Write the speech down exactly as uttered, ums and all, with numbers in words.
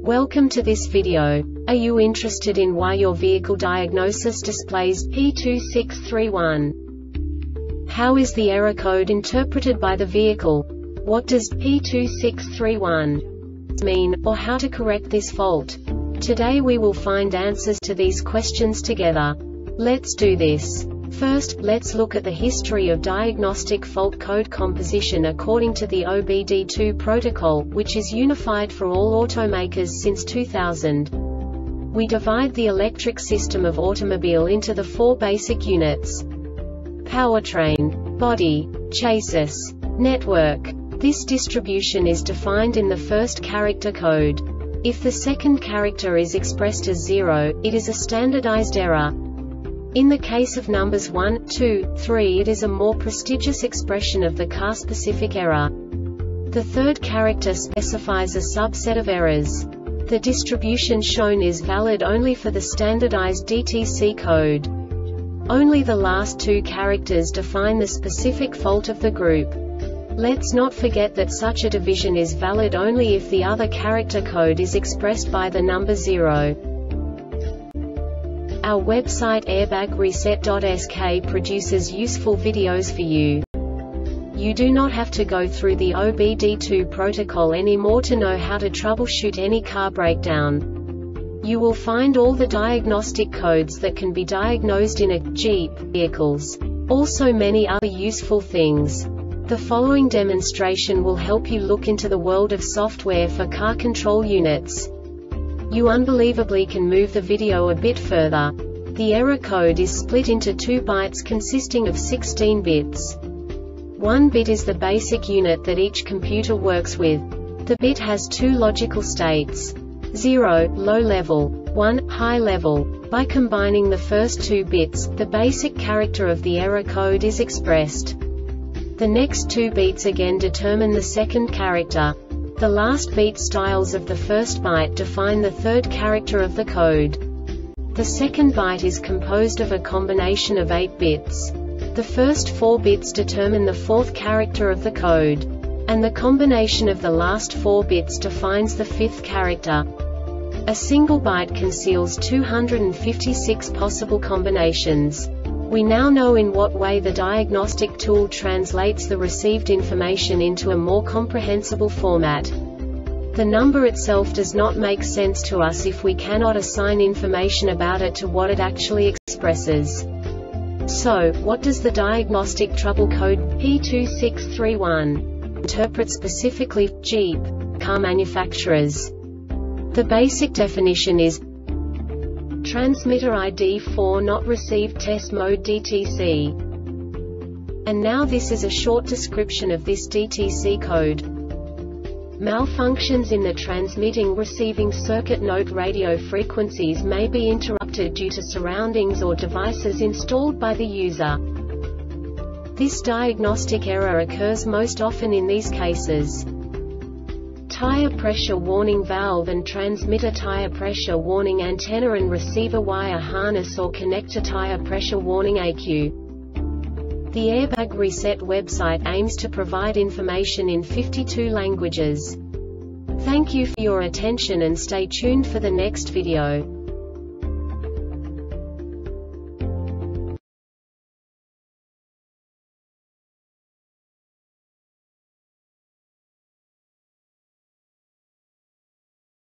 Welcome to this video. Are you interested in why your vehicle diagnosis displays P two six three one? How is the error code interpreted by the vehicle? What does P two six three one mean, or how to correct this fault? Today we will find answers to these questions together. Let's do this. First, let's look at the history of diagnostic fault code composition according to the O B D two protocol, which is unified for all automakers since two thousand. We divide the electric system of automobile into the four basic units: powertrain, body, chassis, network. This distribution is defined in the first character code. If the second character is expressed as zero, it is a standardized error. In the case of numbers one, two, three, it is a more prestigious expression of the car-specific error. The third character specifies a subset of errors. The distribution shown is valid only for the standardized D T C code. Only the last two characters define the specific fault of the group. Let's not forget that such a division is valid only if the other character code is expressed by the number zero. Our website airbag reset dot S K produces useful videos for you. You do not have to go through the O B D two protocol anymore to know how to troubleshoot any car breakdown. You will find all the diagnostic codes that can be diagnosed in a Jeep vehicles. Also many other useful things. The following demonstration will help you look into the world of software for car control units. You unbelievably can move the video a bit further. The error code is split into two bytes consisting of sixteen bits. One bit is the basic unit that each computer works with. The bit has two logical states: zero, low level, one, high level. By combining the first two bits, the basic character of the error code is expressed. The next two beats again determine the second character. The last beat styles of the first byte define the third character of the code. The second byte is composed of a combination of eight bits. The first four bits determine the fourth character of the code. And the combination of the last four bits defines the fifth character. A single byte conceals two hundred fifty-six possible combinations. We now know in what way the diagnostic tool translates the received information into a more comprehensible format. The number itself does not make sense to us if we cannot assign information about it to what it actually expresses. So, what does the diagnostic trouble code P two six three one interpret specifically for Jeep car manufacturers? The basic definition is transmitter I D four not received test mode D T C. And now this is a short description of this D T C code. Malfunctions in the transmitting receiving circuit. Note: radio frequencies may be interrupted due to surroundings or devices installed by the user. This diagnostic error occurs most often in these cases: tire pressure warning valve and transmitter, tire pressure warning antenna and receiver wire harness or connector, tire pressure warning A Q. The Airbag Reset website aims to provide information in fifty-two languages. Thank you for your attention and stay tuned for the next video.